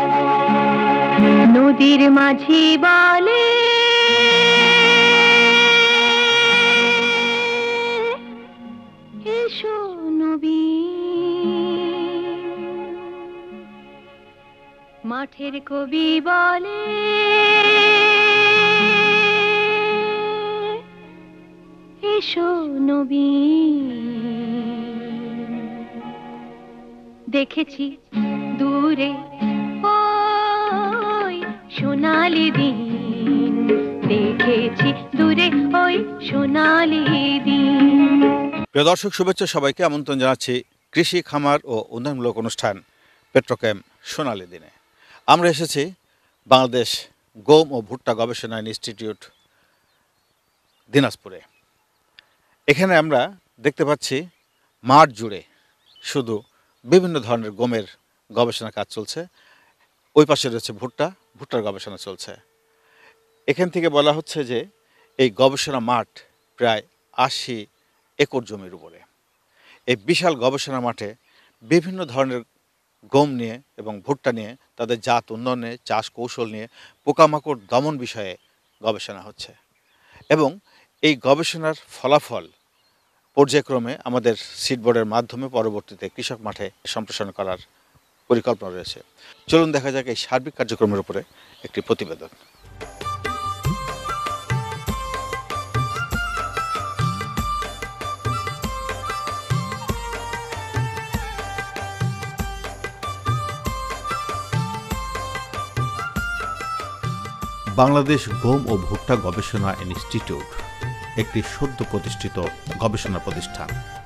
নদীর মাঝি বলে এসো নবী, মাঠের কবি বলে এসো নবী। দেখেছি দূরে ওই সোনালি দিন, দেখেছি দূরে ওই সোনালি দিন। প্রিয় দর্শক, শুভেচ্ছা সবাইকে। আমন্ত্রণ জানাচ্ছি কৃষি, খামার ও উন্নয়নমূলক অনুষ্ঠান পেট্রোক্যাম সোনালী দিনে। আমরা এসেছি বাংলাদেশ গম ও ভুট্টা গবেষণা ইনস্টিটিউট দিনাজপুরে। এখানে আমরা দেখতে পাচ্ছি মাঠ জুড়ে শুধু বিভিন্ন ধরনের গমের গবেষণা কাজ চলছে। ওই পাশে রয়েছে ভুট্টার গবেষণা চলছে। এখান থেকে বলা হচ্ছে যে এই গবেষণা মাঠ প্রায় 80 একর জমির উপরে। এই বিশাল গবেষণা মাঠে বিভিন্ন ধরনের গম নিয়ে এবং ভুট্টা নিয়ে, তাদের জাত উন্নয়নে, চাষ কৌশল নিয়ে, পোকামাকড় দমন বিষয়ে গবেষণা হচ্ছে। এবং এই গবেষণার ফলাফল পর্যায়ক্রমে আমাদের সিডবোর্ডের মাধ্যমে পরবর্তীতে কৃষক মাঠে সম্প্রসারণ করার পরিকল্পনা রয়েছে। চলুন দেখা যাক এই সার্বিক কার্যক্রমের উপরে একটি প্রতিবেদন। বাংলাদেশ গম ও ভুট্টা গবেষণা ইনস্টিটিউট একটি সদ্য প্রতিষ্ঠিত গবেষণা প্রতিষ্ঠান।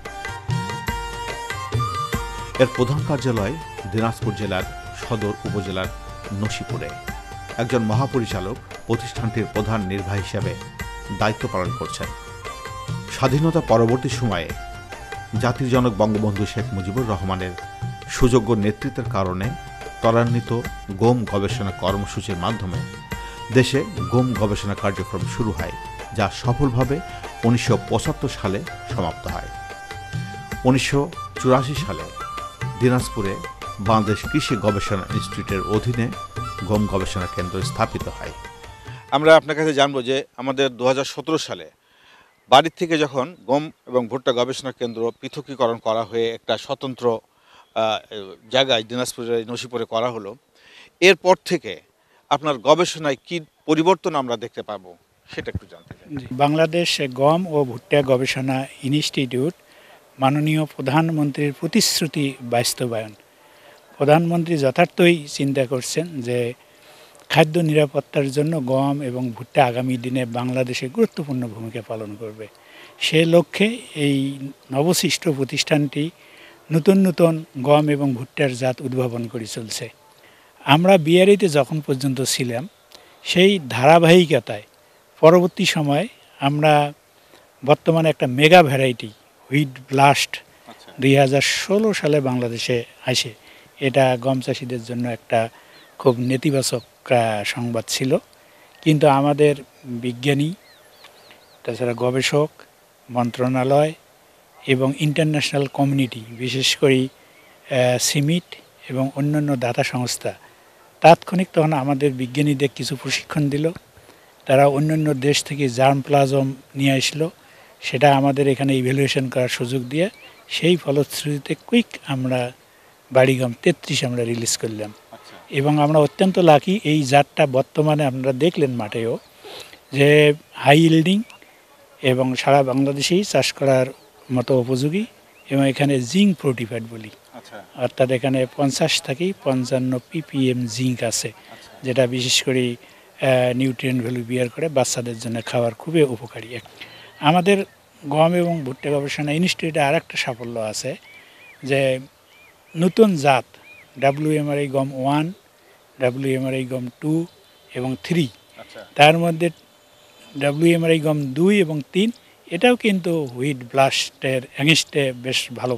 এর প্রধান কার্যালয় দিনাজপুর জেলার সদর উপজেলার নসিপুরে। একজন মহাপরিচালক প্রতিষ্ঠানটির প্রধান নির্বাহী হিসাবে দায়িত্ব পালন করছেন। স্বাধীনতা পরবর্তী সময়ে জাতির জনক বঙ্গবন্ধু শেখ মুজিবুর রহমানের সুযোগ্য নেতৃত্বের কারণে ত্বরান্বিত গম গবেষণা কর্মসূচির মাধ্যমে দেশে গম গবেষণা কার্যক্রম শুরু হয়, যা সফলভাবে 1975 সালে সমাপ্ত হয়। 1984 সালে দিনাজপুরে বাংলাদেশ কৃষি গবেষণা ইনস্টিটিউটের অধীনে গম গবেষণা কেন্দ্র স্থাপিত হয়। আমরা আপনার কাছে জানবো যে আমাদের 2017 সালে বাড়ির থেকে যখন গম এবং ভুট্টা গবেষণা কেন্দ্র পৃথকীকরণ করা হয়ে একটা স্বতন্ত্র জায়গায় দিনাজপুরের নসিপুরে করা হলো, এরপর থেকে আপনার গবেষণায় কি পরিবর্তন আমরা দেখতে পাবো সেটা একটু জানতে চাই। বাংলাদেশ গম ও ভুট্টা গবেষণা ইনস্টিটিউট মাননীয় প্রধানমন্ত্রীর প্রতিশ্রুতি বাস্তবায়ন। প্রধানমন্ত্রী যথার্থই চিন্তা করছেন যে খাদ্য নিরাপত্তার জন্য গম এবং ভুট্টা আগামী দিনে বাংলাদেশে গুরুত্বপূর্ণ ভূমিকা পালন করবে। সে লক্ষ্যে এই নবসৃষ্ট প্রতিষ্ঠানটি নতুন নতুন গম এবং ভুট্টার জাত উদ্ভাবন করে চলছে। আমরা বিআরইতে যখন পর্যন্ত ছিলাম, সেই ধারাবাহিকতায় পরবর্তী সময়ে আমরা বর্তমানে একটা মেগা ভ্যারাইটি হুইট ব্লাস্ট 2016 সালে বাংলাদেশে আসে। এটা গম চাষিদের জন্য একটা খুব নেতিবাচক সংবাদ ছিল, কিন্তু আমাদের বিজ্ঞানী, তাছাড়া গবেষক মন্ত্রণালয় এবং ইন্টারন্যাশনাল কমিউনিটি, বিশেষ করে সিমিট এবং অন্যান্য দাতা সংস্থা তাৎক্ষণিক তখন আমাদের বিজ্ঞানীদের কিছু প্রশিক্ষণ দিল। তারা অন্যান্য দেশ থেকে জার্ম প্লাজম নিয়ে আসলো, সেটা আমাদের এখানে ইভ্যালুয়েশন করার সুযোগ দিয়ে সেই ফলশ্রুতিতে কুইক আমরা বাড়িগম 33 আমরা রিলিজ করলাম। এবং আমরা অত্যন্ত লাকি, এই জাতটা বর্তমানে আপনারা দেখলেন মাঠেও যে হাই ইল্ডিং এবং সারা বাংলাদেশেই চাষ করার মতো উপযোগী, এবং এখানে জিঙ্ক প্রোটিফাইড বলি, অর্থাৎ এখানে 50 থেকে 55 ppm জিঙ্ক আছে, যেটা বিশেষ করে নিউট্রিয়েন্ট ভ্যালু বিয়ার করে বাচ্চাদের জন্য খাওয়ার খুবই উপকারী। আমাদের গম এবং ভুট্টা গবেষণা ইনস্টিটিউটে আর একটা সাফল্য আছে যে নতুন জাত WMRI গম 1, WMRI গম 2 এবং 3, তার মধ্যে WMRI গম 2 এবং 3 এটাও কিন্তু হুইট ব্লাস্টের এগেইনস্টে বেশ ভালো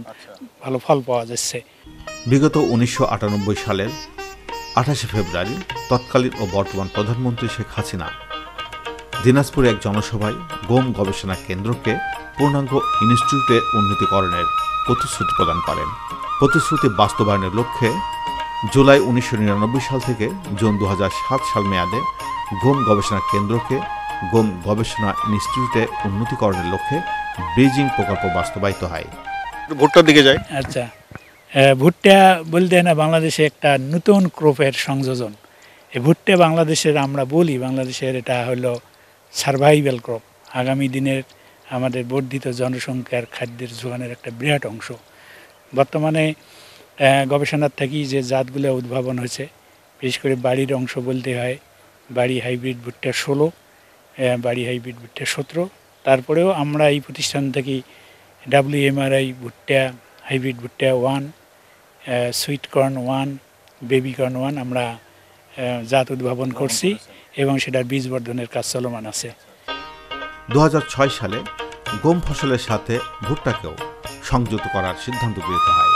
ফল পাওয়া যাচ্ছে। বিগত 1998 সালের 28 ফেব্রুয়ারি তৎকালীন ও বর্তমান প্রধানমন্ত্রী শেখ হাসিনা দিনাজপুরে এক জনসভায় গম গবেষণা কেন্দ্রকে পূর্ণাঙ্গ ইনস্টিটিউটে উন্নীতকরণের প্রতিশ্রুতি প্রদান করেন। প্রতিশ্রুতি বাস্তবায়নের লক্ষ্যে জুলাই 1999 সাল থেকে জুন 2007 সাল মেয়াদে গম গবেষণা কেন্দ্রকে গম গবেষণা ইনস্টিটিউটে উন্নতিকরণের লক্ষ্যে ব্রিজিং প্রকল্প বাস্তবায়িত হয়। ভুট্টার দিকে যায়। আচ্ছা, ভুট্টা বলতে না বাংলাদেশে একটা নতুন ক্রপের সংযোজন। এই ভুট্টা বাংলাদেশের আমরা বলি বাংলাদেশের এটা হলো সার্ভাইভাল ক্রপ। আগামী দিনের আমাদের বর্ধিত জনসংখ্যার খাদ্যের যোগানের একটা বিরাট অংশ। বর্তমানে গবেষণার থাকি যে জাতগুলো উদ্ভাবন হয়েছে, বিশেষ করে বাড়ির অংশ বলতে হয় বাড়ি হাইব্রিড ভুট্টা 16, বাড়ি হাইব্রিড ভুট্টা 17। তারপরেও আমরা এই প্রতিষ্ঠান থেকে WMRI ভুট্টা হাইব্রিড ভুট্টা 1, সুইট কর্ন 1, বেবি কর্ন 1 আমরা জাত উদ্ভাবন করছি এবং সেটার বীজ বর্ধনের কাজ চলমান আছে। 2006 সালে গম ফসলের সাথে ভুট্টাকেও সংযুক্ত করার সিদ্ধান্ত গৃহীত হয়।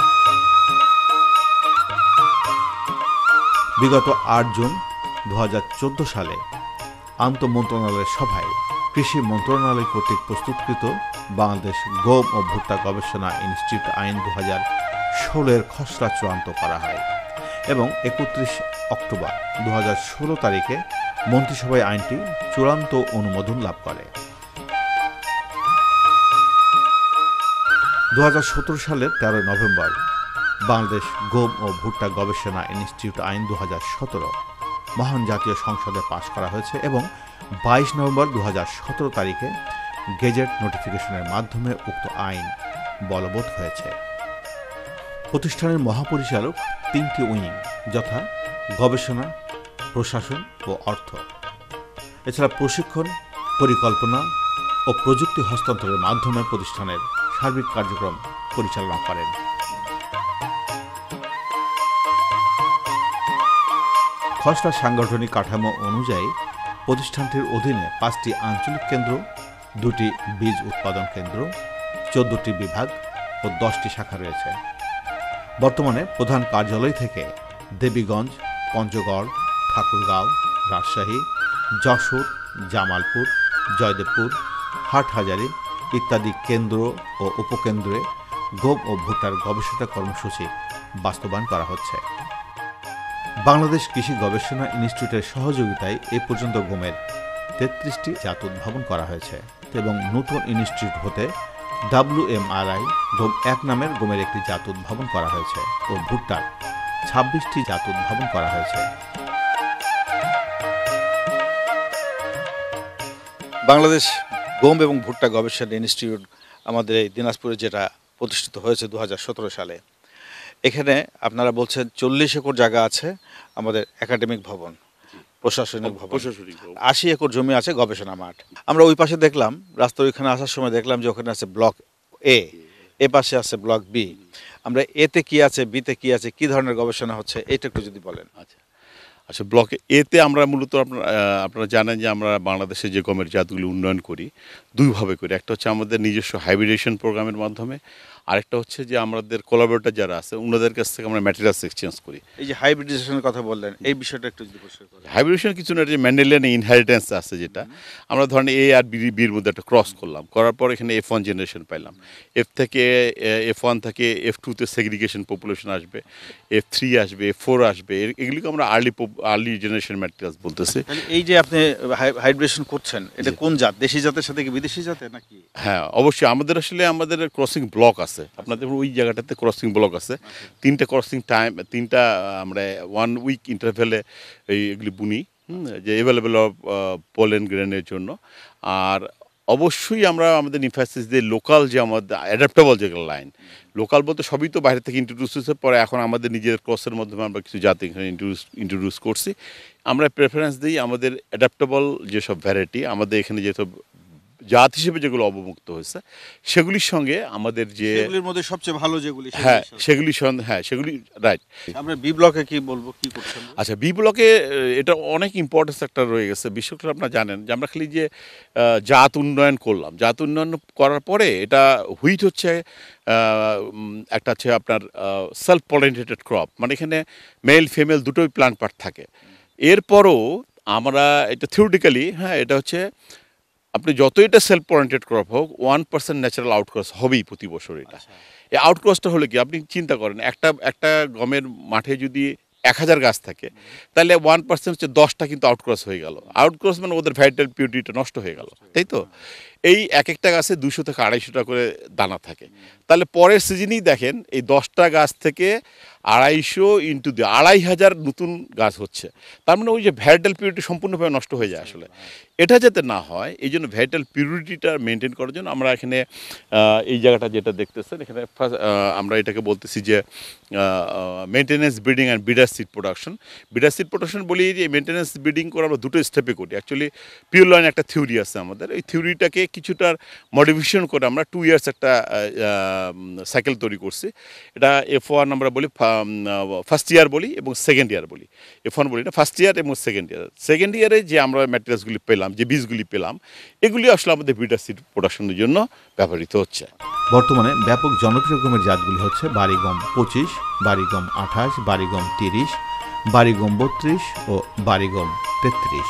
বিগত 8 জুন 2014 সালে আন্তঃমন্ত্রণালয়ের সভায় কৃষি মন্ত্রণালয় কর্তৃক প্রস্তুতকৃত বাংলাদেশ গম ও ভুট্টা গবেষণা ইনস্টিটিউট আইন 2016 খসড়া চূড়ান্ত করা হয় এবং 31 অক্টোবর 2016 তারিখে মন্ত্রিসভায় আইনটি চূড়ান্ত অনুমোদন লাভ করে। 2017 সালের 13 নভেম্বর বাংলাদেশ গম ও ভুট্টা গবেষণা ইনস্টিটিউট আইন 2017 মহান জাতীয় সংসদে পাশ করা হয়েছে এবং 22 নভেম্বর 2017 তারিখে গেজেট নোটিফিকেশনের মাধ্যমে উক্ত আইন বলবৎ হয়েছে। প্রতিষ্ঠানের মহাপরিচালক 3টি উইং যথা গবেষণা, প্রশাসন ও অর্থ, এছাড়া প্রশিক্ষণ, পরিকল্পনা ও প্রযুক্তি হস্তান্তরের মাধ্যমে প্রতিষ্ঠানের সার্বিক কার্যক্রম পরিচালনা করেন। খসড়া সাংগঠনিক কাঠামো অনুযায়ী প্রতিষ্ঠানটির অধীনে 5টি আঞ্চলিক কেন্দ্র, 2টি বীজ উৎপাদন কেন্দ্র, 14টি বিভাগ ও 10টি শাখা রয়েছে। বর্তমানে প্রধান কার্যালয় থেকে দেবীগঞ্জ, পঞ্চগড়, ঠাকুরগাঁও, রাজশাহী, যশোর, জামালপুর, জয়দেবপুর, হাটহাজারী ইত্যাদি কেন্দ্র ও উপকেন্দ্রে গম ও ভুট্টার গবেষণা কর্মসূচি বাস্তবায়ন করা হচ্ছে। বাংলাদেশ কৃষি গবেষণা ইনস্টিটিউটের সহযোগিতায় এ পর্যন্ত গমের 33টি জাত উদ্ভাবন করা হয়েছে এবং নতুন ইনস্টিটিউট হতে WMRI গম 1 নামের গমের একটি জাত উদ্ভাবন করা হয়েছে ও ভুট্টার 26টি জাত উদ্ভাবন করা হয়েছে। বাংলাদেশ গম এবং ভুট্টা গবেষণা ইনস্টিটিউট আমাদের এই দিনাজপুরে যেটা প্রতিষ্ঠিত হয়েছে 2017 সালে, এখানে আপনারা বলছেন 40 একর জায়গা আছে আমাদের একাডেমিক ভবন, প্রশাসনিক ভবন, 80 একর জমি আছে গবেষণা মাঠ। আমরা ওই পাশে দেখলাম, রাস্তার ওইখানে আসার সময় দেখলাম যে ওখানে আছে ব্লক এ পাশে আছে ব্লক বি। আমরা এতে কি আছে, বিতে কি আছে, কি ধরনের গবেষণা হচ্ছে, এটা একটু যদি বলেন। আচ্ছা, ব্লক এতে আমরা মূলত আপনারা জানেন যে আমরা বাংলাদেশে যে গমের জাতগুলি উন্নয়ন করি দুইভাবে করি। একটা হচ্ছে আমাদের নিজস্ব হাইব্রিডেশন প্রোগ্রামের মাধ্যমে, আরেকটা হচ্ছে যে আমাদের কোলাবোরেটর যারা আছে ওনাদের কাছ থেকে আমরা ম্যাটেরিয়ালস এক্সচেঞ্জ করি। এই যে হাইব্রিডেশনের কথা বললেন, এই বিষয়টা একটু যদি পরিষ্কার করেন। হাইব্রিডেশন কিছু না, যে ম্যান্ডেলিয়ান ইনহেরিটেন্স আছে, যেটা আমরা ধরেন এ আর বির মধ্যে একটা ক্রস করলাম, করার পর এখানে F1 জেনারেশন পাইলাম, F1 থেকে F2-তে সেগ্রিগেশন পপুলেশন আসবে, F3 আসবে, F4 আসবে, এগুলিকে আমরা আর্লি জেনারেশন ম্যাটেরিয়ালস বলতেছি। এই যে আপনি হাইব্রিডেশন করছেন, এটা কোন জাত, দেশি জাতের সাথে কি বিদেশি জাতের নাকি? হ্যাঁ, অবশ্যই আমাদের আসলে আমাদের ক্রসিং ব্লক আছে, আপনাদের ওই জায়গাটাতে ক্রসিং ব্লক আছে, 3টা ক্রসিং টাইম, 3টা আমরা 1 উইক ইন্টারভ্যালে এগুলি বুনি, যে অ্যাভেলেবেল অফ পোলেন গ্রেনের জন্য। আর অবশ্যই আমরা আমাদের ইনফ্যাসিস দিয়ে লোকাল যে আমাদের অ্যাডাপ্টেবল যেগুলো লাইন, লোকাল বলতে সবই তো বাইরে থেকে ইন্ট্রোডিউস হয়েছে, পরে এখন আমাদের নিজের ক্রসের মাধ্যমে আমরা কিছু জাত এখানে ইন্ট্রোডিউস করছি। আমরা প্রেফারেন্স দিই আমাদের অ্যাডাপ্টেবল যেসব ভ্যারাইটি আমাদের এখানে যেসব জাত হিসেবে যেগুলো অবমুক্ত হয়েছে সেগুলির সঙ্গে আমাদের যে সেগুলির মধ্যে সবচেয়ে ভালো যেগুলি, সেগুলি রাইট। আমরা বি ব্লকে কি বলবো, কি করছেন? আচ্ছা, বি ব্লকে এটা অনেক ইম্পর্টেন্স একটা রয়ে গেছে। বিশেষ করে আপনারা জানেন যে আমরা খালি যে জাত উন্নয়ন করলাম, জাত উন্নয়ন করার পরে এটা হুইট হচ্ছে একটা হচ্ছে আপনার সেলফ পলিনেটেড ক্রপ, মানে এখানে মেল ফিমেল দুটোই প্লান্ট পার্ট থাকে। এরপরও আমরা এটা থিওরিটিক্যালি, এটা হচ্ছে আপনি যত এটা সেলফ পলিনেটেড ক্রপ হোক 1% ন্যাচারাল আউটক্রস হবেই প্রতি বছর। এটা এই আউটক্রসটা হলে কি, আপনি চিন্তা করেন একটা গমের মাঠে যদি 1000 গাছ থাকে, তাহলে 1% হচ্ছে 10টা কিন্তু আউটক্রস হয়ে গেল। আউটক্রস মানে ওদের ভাইটাল পিউরিটিটা নষ্ট হয়ে গেল, তাই তো? এই এক একটা গাছে 200 থেকে 250টা করে দানা থাকে। তাহলে পরের সিজনেই দেখেন এই 10টা গাছ থেকে 250 ইন্টু 2500 নতুন গাছ হচ্ছে। তার মানে ওই যে ভাইটাল পিউরিটি সম্পূর্ণভাবে নষ্ট হয়ে যায় আসলে। এটা যাতে না হয় এই জন্য ভাইটাল পিউরিটিটা মেনটেন করার জন্য আমরা এখানে এই জায়গাটা যেটা দেখতেছেন এখানে আমরা এটাকে বলতেছি যে maintenance breeding and breeder seed production. Breeder seed production বলি যে মেনটেন্যান্স ব্রিডিং করে আমরা দুটো স্টেপে করি। অ্যাকচুয়ালি পিওর লাইন একটা থিওরি আছে আমাদের, এই থিওরিটাকে কিছুটা মডিফিকেশন করে আমরা 2 ইয়ার্স একটা সাইকেল তৈরি করছি। এটা F1 আমরা বলি, ফার্স্ট ইয়ার বলি এবং সেকেন্ড ইয়ার বলি। F1 বলি না, ফার্স্ট ইয়ার এবং সেকেন্ড ইয়ার। সেকেন্ড ইয়ারে যে আমরা ম্যাটেরিয়ালসগুলি পেলাম, যে বীজগুলি পেলাম, এগুলি আসলে আমাদের বিডার সিড প্রোডাকশনের জন্য ব্যবহৃত হচ্ছে। বর্তমানে ব্যাপক জনপ্রিয় গমের জাতগুলি হচ্ছে বাড়িগম 25, বাড়িগম 28, বাড়িগম 30, বাড়িগম 32 ও বাড়িগম 33।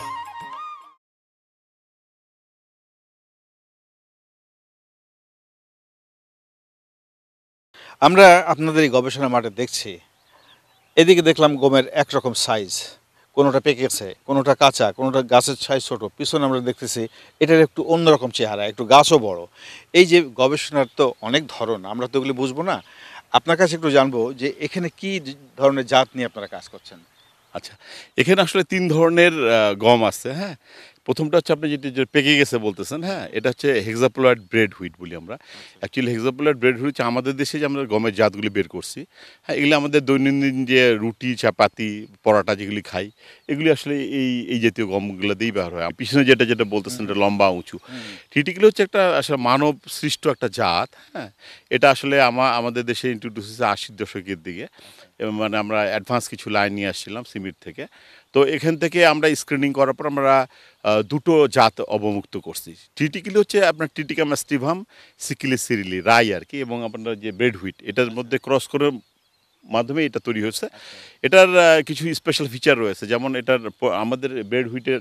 আমরা আপনাদের এই গবেষণা মাঠে দেখছি, এদিকে দেখলাম গমের একরকম সাইজ, কোনোটা পেকেছে, কোনোটা কাঁচা, কোনোটা গাছের সাইজ ছোটো, পিছনে আমরা দেখতেছি এটার একটু অন্যরকম চেহারা, একটু গাছও বড়। এই যে গবেষণার তো অনেক ধরন, আমরা তো এগুলি বুঝবো না, আপনার কাছে একটু জানবো যে এখানে কি ধরনের জাত নিয়ে আপনারা কাজ করছেন। আচ্ছা, এখানে আসলে 3 ধরনের গম আছে। হ্যাঁ, প্রথমটা হচ্ছে আপনি যেটি যে পেকে গেছে বলতেছেন, হ্যাঁ, এটা হচ্ছে হেক্সাপোলয়েড ব্রেড হুইট বলি আমরা। অ্যাকচুয়ালি হেক্সাপোলয়েড ব্রেড হুইট হচ্ছে আমাদের দেশে যে আমরা গমের জাতগুলি বের করছি। হ্যাঁ, এগুলি আমাদের দৈনন্দিন যে রুটি, চাপাতি, পরোটা যেগুলি খাই, এগুলি আসলে এই জাতীয় গমগুলো দিয়েই ব্যবহার হয়। পিছনে যেটা বলতেছেন এটা লম্বা উঁচু। টিটিগুলো হচ্ছে একটা আসলে মানব সৃষ্ট একটা জাত। হ্যাঁ, এটা আসলে আমাদের দেশে ইন্ট্রোডিউস হয়েছে 80-র দশকের দিকে। মানে আমরা অ্যাডভান্স কিছু লাইন নিয়ে আসছিলাম সিমির থেকে। তো এখান থেকে আমরা স্ক্রিনিং করার পর আমরা 2টো জাত অবমুক্ত করছি। টিটিকিলি হচ্ছে আপনার টিটিকাম স্টিভাম সিকিলি সিরিলি রাই আর কি, এবং আপনার যে ব্রেড হুইট এটার মধ্যে ক্রস করে মাধ্যমে এটা তৈরি হয়েছে। এটার কিছু স্পেশাল ফিচার রয়েছে, যেমন এটার আমাদের ব্রেড হুইটের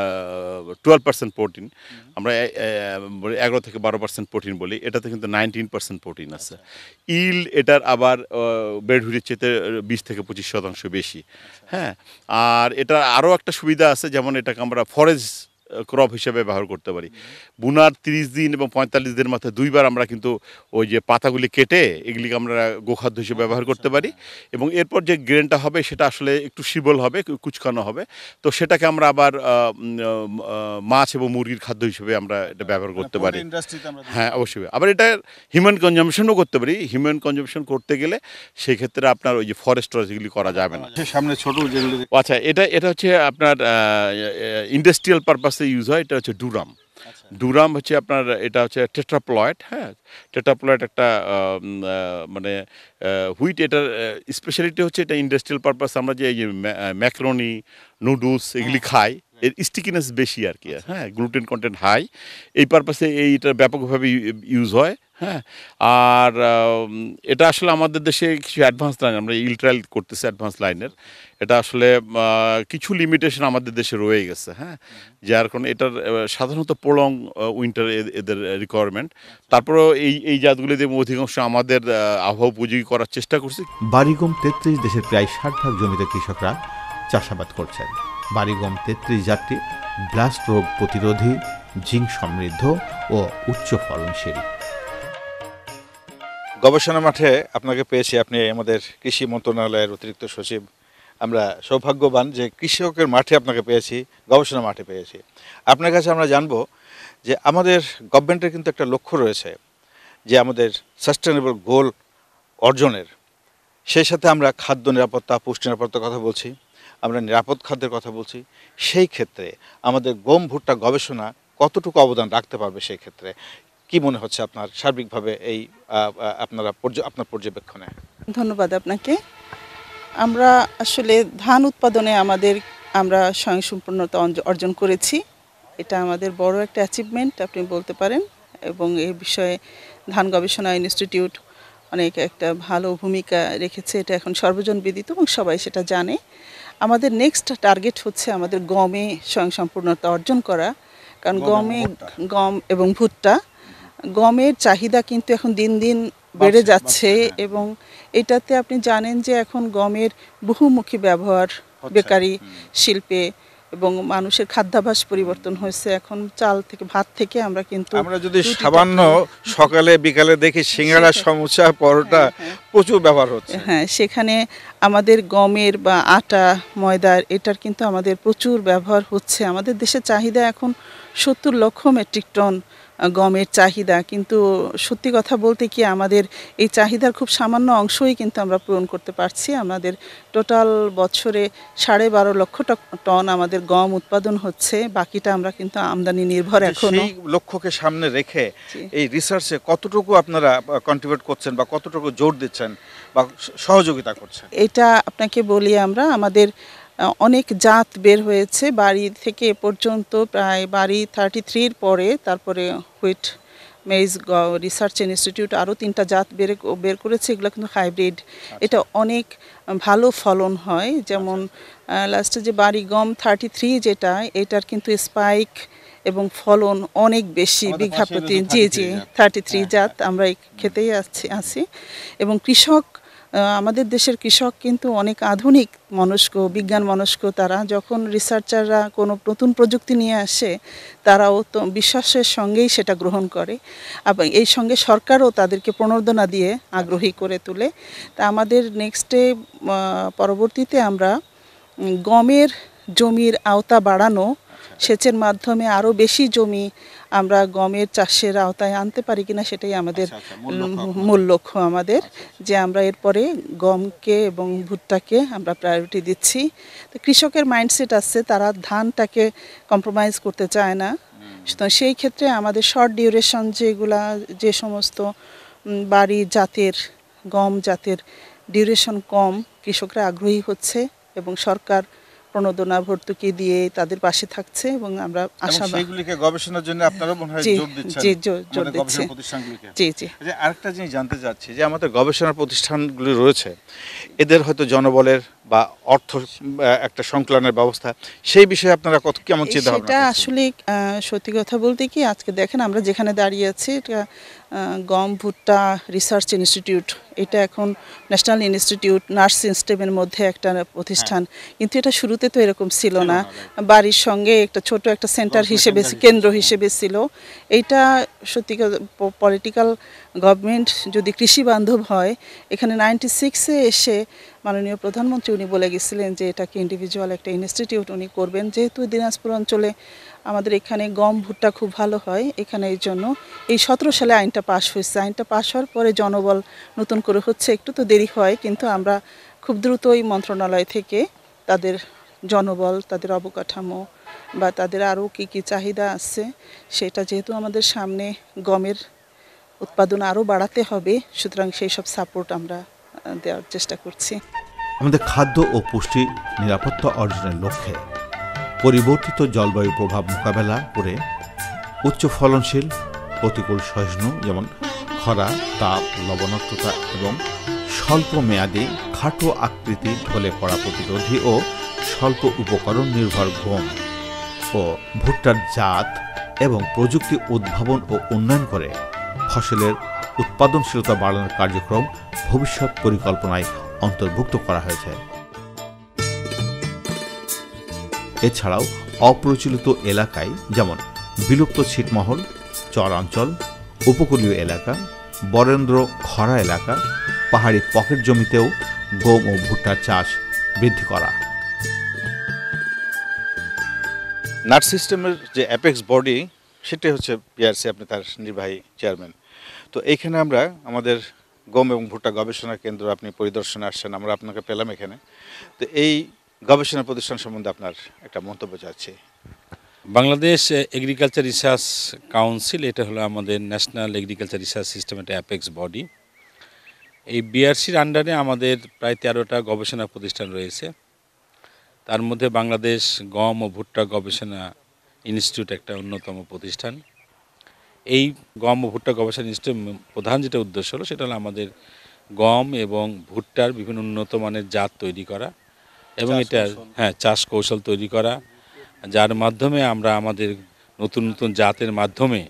12% প্রোটিন, আমরা 11 থেকে 12% প্রোটিন বলি, এটাতে কিন্তু 19% প্রোটিন আছে। ইল এটার আবার ব্রেড হুইটের চেয়ে 20 থেকে 25% বেশি। হ্যাঁ, আর এটা আরও একটা সুবিধা আছে, যেমন এটাকে আমরা ফরেজ ক্রপ হিসেবে ব্যবহার করতে পারি। বুনার 30 দিন এবং 45 দিনের মাথায় 2বার আমরা কিন্তু ওই যে পাতাগুলি কেটে এগুলিকে আমরা গোখাদ্য হিসেবে ব্যবহার করতে পারি, এবং এরপর যে গ্রেনটা হবে সেটা আসলে একটু শিবল হবে, কুচকানো হবে, তো সেটাকে আমরা আবার মাছ এবং মুরগির খাদ্য হিসেবে আমরা এটা ব্যবহার করতে পারি। হ্যাঁ, অবশ্যই। আবার এটা হিউম্যান কনজাম্পশনও করতে পারি। হিউম্যান কনজাম্পশন করতে গেলে সেই ক্ষেত্রে আপনার ওই যে ফরেস্ট যেগুলি করা যাবে না। সামনে ছোট যেগুলো, আচ্ছা, এটা হচ্ছে আপনার ইন্ডাস্ট্রিয়াল পারপাসে ইউজ হয়। এটা হচ্ছে ডুরাম। ডুরাম হচ্ছে আপনার, এটা হচ্ছে টেট্রাপ্লয়েড। হ্যাঁ, টেট্রাপ্লয়েড একটা মানে হুইট। এটার স্পেশালিটি হচ্ছে এটা ইন্ডাস্ট্রিয়াল পারপাস। আমরা যে এই যে ম্যাক্রোনি, নুডলস এগুলি খাই, এর স্টিকিনেস বেশি আর কি। হ্যাঁ, গ্লুটেন কন্টেন্ট হাই, এই পারপাসে এইটা ব্যাপকভাবে ইউজ হয়। হ্যাঁ, আর এটা আসলে আমাদের দেশে কিছু অ্যাডভান্স লাইন, আমরা ইল ট্রায়াল করতেছি অ্যাডভান্স লাইনের। এটা আসলে কিছু লিমিটেশন আমাদের দেশে রয়ে গেছে। হ্যাঁ, যার কারণে এটার সাধারণত প্রলং উইন্টার এদের রিকোয়ারমেন্ট। তারপরেও এই জাতগুলি দিয়ে অধিকাংশ আমাদের আবহাওয়া উপযোগী করার চেষ্টা করছি। বাড়িগম 33 দেশের প্রায় 60% জমিতে কৃষকরা চাষাবাদ করছেন। বাড়িগম 33 জাতটি ব্লাস্ট রোগ প্রতিরোধী, জিঙ্ক সমৃদ্ধ ও উচ্চ ফলনশীল। গবেষণা মাঠে আপনাকে পেয়েছি, আপনি আমাদের কৃষি মন্ত্রণালয়ের অতিরিক্ত সচিব। আমরা সৌভাগ্যবান যে কৃষকের মাঠে আপনাকে পেয়েছি, গবেষণা মাঠে পেয়েছি। আপনার কাছে আমরা জানবো যে আমাদের গভর্নমেন্টের কিন্তু একটা লক্ষ্য রয়েছে যে আমাদের সাস্টেনেবল গোল অর্জনের, সেই সাথে আমরা খাদ্য নিরাপত্তা, পুষ্টি নিরাপত্তার কথা বলছি, আমরা নিরাপদ খাদ্যের কথা বলছি। সেই ক্ষেত্রে আমাদের গম ভুট্টা গবেষণা কতটুকু অবদান রাখতে পারবে, সেই ক্ষেত্রে কি মনে হচ্ছে আপনার সার্বিকভাবে এই আপনার পর্যবেক্ষণে? ধন্যবাদ আপনাকে। আমরা আসলে ধান উৎপাদনে আমরা স্বয়ংসম্পূর্ণতা অর্জন করেছি। এটা আমাদের বড় একটা অ্যাচিভমেন্ট আপনি বলতে পারেন, এবং এই বিষয়ে ধান গবেষণা ইনস্টিটিউট অনেক একটা ভালো ভূমিকা রেখেছে। এটা এখন সর্বজন বিদিত এবং সবাই সেটা জানে। আমাদের নেক্সট টার্গেট হচ্ছে আমাদের গমে স্বয়ংসম্পূর্ণতা অর্জন করা, কারণ গম এবং ভুট্টা গমের চাহিদা কিন্তু এখন দিন দিন বেড়ে বাড়ছে, যাচ্ছে বাড়ছে, হ্যাঁ। এবং এটাতে আপনি জানেন যে এখন গমের বহুমুখী ব্যবহার বেকারি শিল্পে এবং মানুষের খাদ্যাভ্যাস পরিবর্তন হয়েছে। এখন চাল থেকে ভাত থেকে আমরা কিন্তু আমরা যদি রুটিটাকে- সামান্য সকালে বিকালে দেখি সিঙ্গাড়া সমুচা পরোটা প্রচুর ব্যবহার হচ্ছে। হ্যাঁ, সেখানে আমাদের গমের বা আটা ময়দার এটার কিন্তু আমাদের প্রচুর ব্যবহার হচ্ছে। আমাদের দেশের চাহিদা এখন 70 লক্ষ মেট্রিক টন গমের চাহিদা, কিন্তু সত্যি কথা বলতে কি আমাদের এই চাহিদার খুব সামান্য অংশই কিন্তু আমরা পূরণ করতে পারছি। আমাদের টোটাল বছরে 12.5 লক্ষ টন আমাদের গম উৎপাদন হচ্ছে, বাকিটা আমরা কিন্তু আমদানি নির্ভর এখনো। সেই লক্ষ্যকে সামনে রেখে জি। এই রিসার্চে কতটুকু আপনারা কন্ট্রিবিউট করছেন বা কতটুকু জোর দিচ্ছেন বা সহযোগিতা করছেন? এটা আপনাকে বলি, আমরা আমাদের অনেক জাত বের হয়েছে বাড়ি থেকে এ পর্যন্ত, প্রায় বাড়ি 33 পরে তারপরে হুইট মেইজ রিসার্চ ইনস্টিটিউট আরও 3টা জাত বের করেছে। এগুলো কিন্তু হাইব্রিড, এটা অনেক ভালো ফলন হয়। যেমন লাস্টে যে বাড়ি গম 33 যেটা, এটার কিন্তু স্পাইক এবং ফলন অনেক বেশি আমাদের বিঘা পাশে প্রতি। রয়েছে জি 33 জি, জাত। 33 হ্যাঁ, জাত আমরা এই খেতেই আছি এবং কৃষক, আমাদের দেশের কৃষক কিন্তু অনেক আধুনিক মনস্ক, বিজ্ঞান মনস্ক। তারা যখন রিসার্চাররা কোনো নতুন প্রযুক্তি নিয়ে আসে, তারাও তো বিশ্বাসের সঙ্গেই সেটা গ্রহণ করে এবং এই সঙ্গে সরকারও তাদেরকে প্রণোদনা দিয়ে আগ্রহী করে তোলে। তা আমাদের নেক্সটে পরবর্তীতে আমরা গমের জমির আওতা বাড়ানো, সেচের মাধ্যমে আরও বেশি জমি আমরা গমের চাষের আওতায় আনতে পারি কিনা, সেটাই আমাদের মূল লক্ষ্য আমাদের, যে আমরা এরপরে গমকে এবং ভুট্টাকে আমরা প্রায়োরিটি দিচ্ছি। তো কৃষকের মাইন্ডসেট আছে, তারা ধানটাকে কম্প্রোমাইজ করতে চায় না। সুতরাং সেই ক্ষেত্রে আমাদের শর্ট ডিউরেশন যে সমস্ত বাড়ি জাতের গম জাতের ডিউরেশন কম, কৃষকরা আগ্রহী হচ্ছে এবং সরকার প্রণোদনা ভর্তুকি দিয়ে তাদের পাশে থাকছে এবং আমরা আশাবাদী। সেইগুলিকে গবেষণার জন্য আপনারা মনে হয় জি, জোর দিচ্ছেন। জি, জোর আমাদের দিচ্ছি। গবেষণা প্রতিষ্ঠানগুলিকে। জি জি। আচ্ছা, আরেকটা জিনিস জানতে চাচ্ছি যে আমাদের গবেষণা প্রতিষ্ঠানগুলি রয়েছে, এদের হয়তো জনবলের বা অর্থ একটা সংকলনের ব্যবস্থা, সেই বিষয়ে আপনারা কেমন চিন্তা ভাবনা সেটা করছেন? আসলে সত্যি কথা বলতে কি, আজকে দেখেন আমরা যেখানে দাঁড়িয়ে আছি, এটা গম ভুট্টা রিসার্চ ইনস্টিটিউট, এটা এখন ন্যাশনাল ইনস্টিটিউট নার্স সিস্টেমের মধ্যে একটা প্রতিষ্ঠান, কিন্তু এটা শুরুতে তো এরকম ছিল না। বাড়ির সঙ্গে একটা ছোট একটা সেন্টার হিসেবে, কেন্দ্র হিসেবে ছিল। এইটা সত্যি পলিটিক্যাল গভর্নমেন্ট যদি কৃষি বান্ধব হয়, এখানে 96-এ এসে মাননীয় প্রধানমন্ত্রী উনি বলে গেছিলেন যে এটাকে ইন্ডিভিজুয়াল একটা ইনস্টিটিউট উনি করবেন। যেহেতু দিনাজপুর অঞ্চলে আমাদের এখানে গম ভুট্টা খুব ভালো হয়, এখানে এই জন্য এই 17 সালে আইনটা পাশ হয়েছে। আইনটা পাশ হওয়ার পরে জনবল নতুন করে হচ্ছে, একটু তো দেরি হয়, কিন্তু আমরা খুব দ্রুতই মন্ত্রণালয় থেকে তাদের জনবল, তাদের অবকাঠামো বা তাদের আরও কী কী চাহিদা আছে, সেটা যেহেতু আমাদের সামনে গমের উৎপাদন আরও বাড়াতে হবে, সুতরাং সেই সব সাপোর্ট আমরা দেওয়ার চেষ্টা করছি। আমাদের খাদ্য ও পুষ্টি নিরাপত্তা অর্জনের লক্ষ্যে পরিবর্তিত জলবায়ু প্রভাব মোকাবেলা করে উচ্চ ফলনশীল, প্রতিকূল সহিষ্ণু যেমন খরা, তাপ, লবণাক্ততা এবং স্বল্প মেয়াদী খাটো আকৃতি ঢলে পড়া প্রতিরোধী ও স্বল্প উপকরণ নির্ভর গম ও ভুট্টার জাত এবং প্রযুক্তি উদ্ভাবন ও উন্নয়ন করে ফসলের উৎপাদনশীলতা বাড়ানোর কার্যক্রম ভবিষ্যৎ পরিকল্পনায় অন্তর্ভুক্ত করা হয়েছে। এছাড়াও অপ্রচলিত এলাকায় যেমন বিলুপ্ত ছিটমহল, চরাঞ্চল, উপকূলীয় এলাকা, বরেন্দ্র খরা এলাকা, পাহাড়ি পকেট জমিতেও গম ও ভুট্টার চাষ বৃদ্ধি করা। নাট সিস্টেমের যে অ্যাপেক্স বডি, সেটাই হচ্ছে বিআরসি, আপনি তার নির্বাহী চেয়ারম্যান। তো এইখানে আমরা আমাদের গম এবং ভুট্টা গবেষণা কেন্দ্র আপনি পরিদর্শনে আসছেন, আমরা আপনাকে পেলাম এখানে। তো এই গবেষণা প্রতিষ্ঠান সম্বন্ধে আপনার একটা মন্তব্য চাচ্ছি। বাংলাদেশ এগ্রিকালচার রিসার্চ কাউন্সিল, এটা হলো আমাদের ন্যাশনাল এগ্রিকালচার রিসার্চ সিস্টেম, একটা অ্যাপেক্স বডি। এই বিআরসির আন্ডারে আমাদের প্রায় 13টা গবেষণা প্রতিষ্ঠান রয়েছে। তার মধ্যে বাংলাদেশ গম ও ভুট্টা গবেষণা ইনস্টিটিউট একটা অন্যতম প্রতিষ্ঠান। এই গম ও ভুট্টা গবেষণা ইনস্টিটিউটের প্রধান যেটা উদ্দেশ্য হলো, সেটা হলো আমাদের গম এবং ভুট্টার বিভিন্ন উন্নত মানের জাত তৈরি করা এবং এটা চাষ কৌশল তৈরি করা, যার মাধ্যমে আমরা আমাদের নতুন নতুন জাতের মাধ্যমে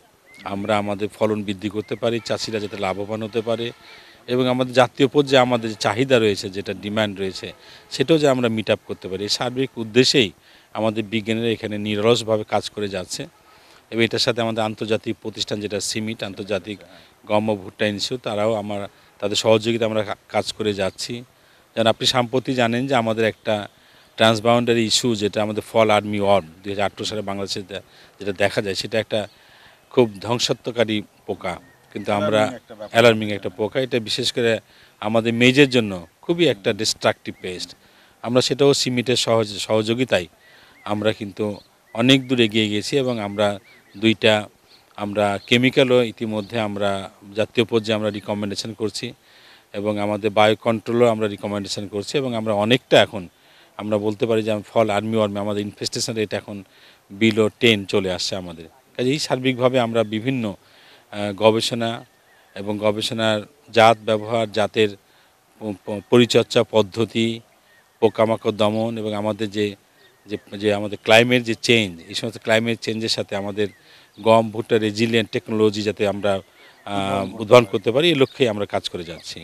আমরা আমাদের ফলন বৃদ্ধি করতে পারি, চাষিরা যাতে লাভবান হতে পারে এবং আমাদের জাতীয় পর্যায়ে আমাদের যে চাহিদা রয়েছে, যেটা ডিমান্ড রয়েছে, সেটাও যে আমরা মিট আপ করতে পারি। এই সার্বিক উদ্দেশ্যেই আমাদের বিজ্ঞানীরা এখানে নিরলসভাবে কাজ করে যাচ্ছে এবং এটার সাথে আমাদের আন্তর্জাতিক প্রতিষ্ঠান যেটা সিমিট, আন্তর্জাতিক গম ও ভুট্টা ইনস্টিটিউট, তারাও তাদের সহযোগিতা আমরা কাজ করে যাচ্ছি। যেন আপনি সম্প্রতি জানেন যে আমাদের একটা ট্রান্সবাউন্ডারি ইস্যু, যেটা আমাদের ফল আর্মি ওয়ার্ম 2018 সালে বাংলাদেশে যেটা দেখা যায়, সেটা একটা খুব ধ্বংসাত্মকারী পোকা, কিন্তু আমরা অ্যালার্মিং একটা পোকা। এটা বিশেষ করে আমাদের মেজের জন্য খুবই একটা ডিস্ট্রাকটিভ পেস্ট। আমরা সেটাও সিমিটের সহযোগিতায় আমরা কিন্তু অনেক দূর এগিয়ে গেছি এবং আমরা আমরা কেমিক্যালও ইতিমধ্যে আমরা জাতীয় পর্যায়ে আমরা রিকমেন্ডেশন করছি এবং আমাদের বায়ো কন্ট্রোলও আমরা রিকমেন্ডেশন করছি এবং আমরা অনেকটা এখন আমরা বলতে পারি যে ফল আর্মি ওয়ার্মে আমাদের ইনফেস্টেশন রেট এখন বিলো 10 চলে আসছে আমাদের। কাজেই সার্বিকভাবে আমরা বিভিন্ন গবেষণা এবং গবেষণার জাত ব্যবহার, জাতের পরিচর্যা পদ্ধতি, পোকামাকড় দমন এবং আমাদের যে আমাদের ক্লাইমেট যে চেঞ্জ, এই সমস্ত ক্লাইমেট চেঞ্জের সাথে আমাদের গম ভুট্টা রেজিলিয়েন্ট টেকনোলজি যাতে আমরা উদ্ভাবন করতে পারি, এই লক্ষ্যেই আমরা কাজ করে যাচ্ছি।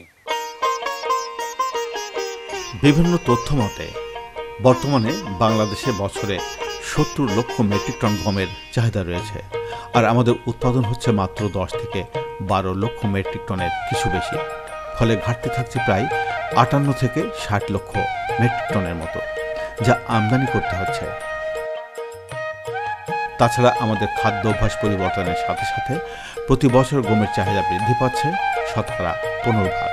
বিভিন্ন তথ্য মতে বর্তমানে বাংলাদেশে বছরে 70 লক্ষ মেট্রিক টন গমের চাহিদা রয়েছে, আর আমাদের উৎপাদন হচ্ছে মাত্র 10 থেকে 12 লক্ষ মেট্রিক টনের কিছু বেশি। ফলে ঘাটতি থাকছে প্রায় 58 থেকে 60 লক্ষ মেট্রিক টনের মতো, যা আমদানি করতে হচ্ছে। তাছাড়া আমাদের খাদ্য অভ্যাস পরিবর্তনের সাথে সাথে প্রতি বছর গমের চাহিদা বৃদ্ধি পাচ্ছে শতকরা 15%।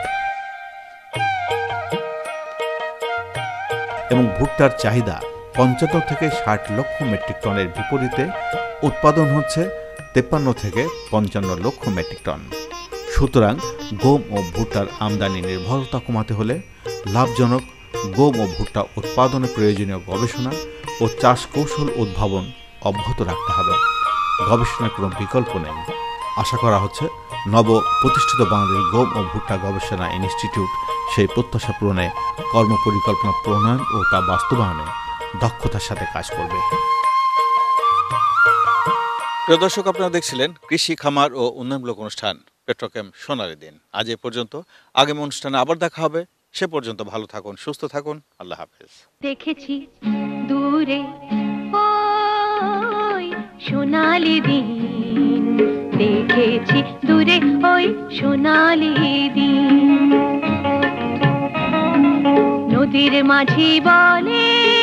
এবং ভুট্টার চাহিদা 75 থেকে 60 লক্ষ মেট্রিক টনের বিপরীতে উৎপাদন হচ্ছে 53 থেকে 55 লক্ষ মেট্রিক টন। সুতরাং গম ও ভুট্টার আমদানি নির্ভরতা কমাতে হলে লাভজনক গম ও ভুট্টা উৎপাদনে প্রয়োজনীয় গবেষণা ও চাষ কৌশল উদ্ভাবন অব্যাহত রাখতে হবে। গবেষণার কোনো বিকল্প নেই। আশা করা হচ্ছে নব প্রতিষ্ঠিত বাংলাদেশ গম ও ভুট্টা গবেষণা ইনস্টিটিউট সেই প্রত্যাশা পূরণে কর্মপরিকল্পনা প্রণয়ন ও তা বাস্তবায়নে দক্ষতার সাথে কাজ করবে। প্রিয় দর্শক, আপনারা দেখছিলেন কৃষি, খামার ও উন্নয়নমূলক অনুষ্ঠান পেট্রোকেম সোনালী দিন। আজ এ পর্যন্ত। আগামী অনুষ্ঠানে আবার দেখা হবে। সে পর্যন্ত ভালো থাকুন, সুস্থ থাকুন। আল্লাহ হাফেজ। দেখেছি দূরে ওই সোনালী দিন, দেখেছি দূরে ওই সোনালী দিন। নদীর মাঝি বলে